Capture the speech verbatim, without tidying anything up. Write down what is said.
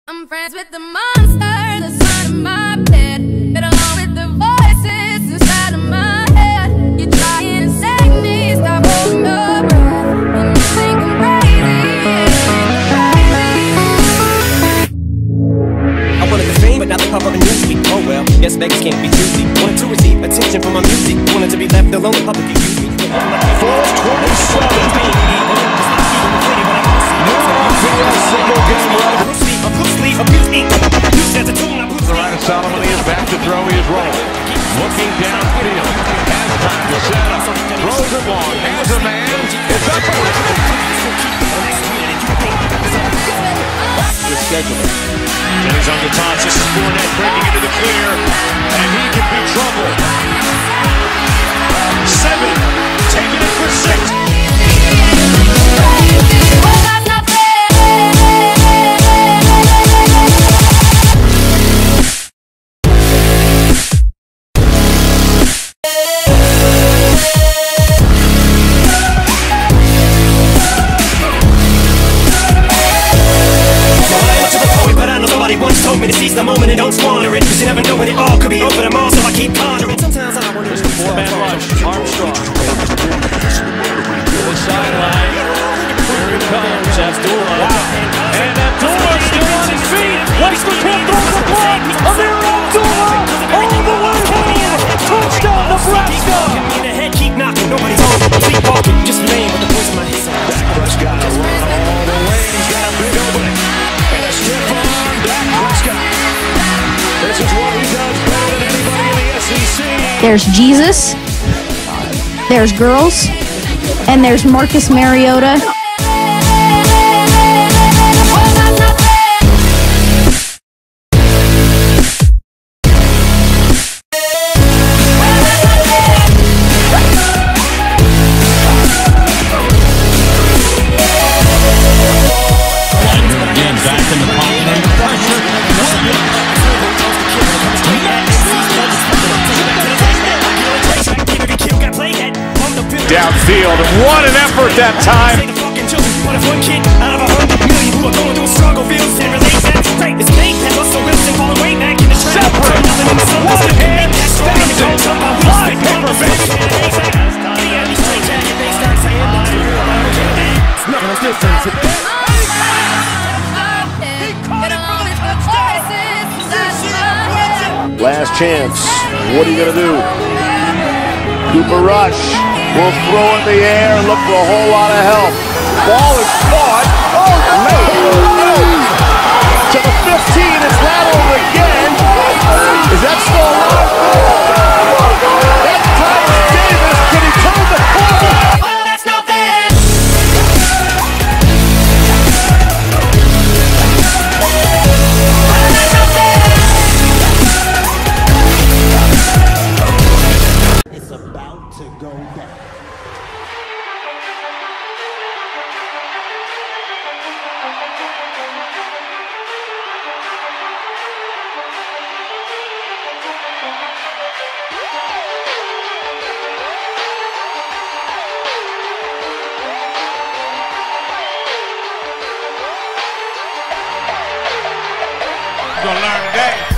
I'm friends with the monster that's under my bed. Get along with the voices inside of my head. You're trying to save me, stop holding your breath. And you think I'm crazy, crazy. I wanted the fame, but now they pop up in newsweek. Oh well, guess beggars can't be choosy. Wanted to receive attention from my music. Wanted to be left alone, the public accused me. four twenty-seven. Single game run. Ryan Solomon is back to throw. He is rolling. Looking downfield. Has time to set up. Throws it long. Has a man. It's up for Your scheduling. Jennings on the toss. This is Fournette breaking into the clear. And he can be trouble. Seven. Taking it for six. Once told me to seize the moment and don't squander it, cause you never know when it all could be over tomorrow, so I keep pondering. Sometimes I wonder if it's the four-man rush. Armstrong to the sideline. Here he comes, Abdullah. Wow. And Abdullah still on his feet. Westbrook can't throw the block. Amir Abdullah all the way home. Touchdown, Nebraska. In the head, keep knocking, nobody's home. Keep walking, just laying with the voice in my head. Prescott to run all the way. He's got a big opening. And a stiff arm, Dak Prescott. This is what he does better than anybody in the S E C. There's Jesus, there's girls, and there's Marcus Mariota. Downfield, and what an effort that time! Separate! One hand stabs it! Live paper, Last chance. What are you going to do? Cooper Rush will throw in the air and look for a whole lot of help. Ball is caught. Oh, no! To the fifteen, it's rattled again. Is that still alive? That's Tyler Davis. Can he turn the corner? Well, that's not fair. It's about to go down. You're gonna learn today.